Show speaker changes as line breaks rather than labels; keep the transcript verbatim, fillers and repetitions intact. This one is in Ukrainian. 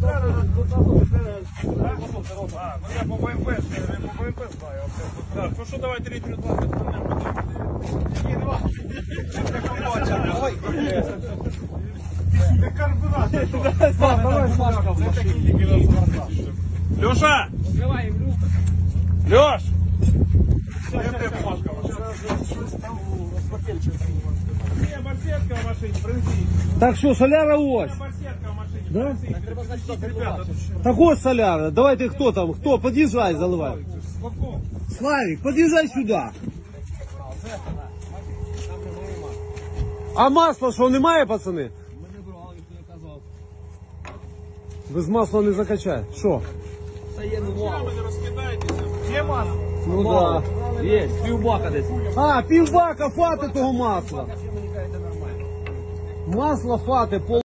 А, ну я по БМП, я по БМП знаю. Так, ну що, давайте літрів двадцять. Леша! Леш! Є барсетка в машині, принеси.
Так що, соляра ось.
Барсетка в машині,
Да?
принеси. Ребята,
Так ось соляра. Давайте хто там? Хто? Подъезжай, заливай.
Славко.
Славик, подъезжай сюда. А масла що, немає, пацани? Без масла не закачай. Що?
Чому не розкидаєтеся? Є масло?
Ну да.
Є, півбака десь.
А, півбака фати того масла. Масло фати, пол.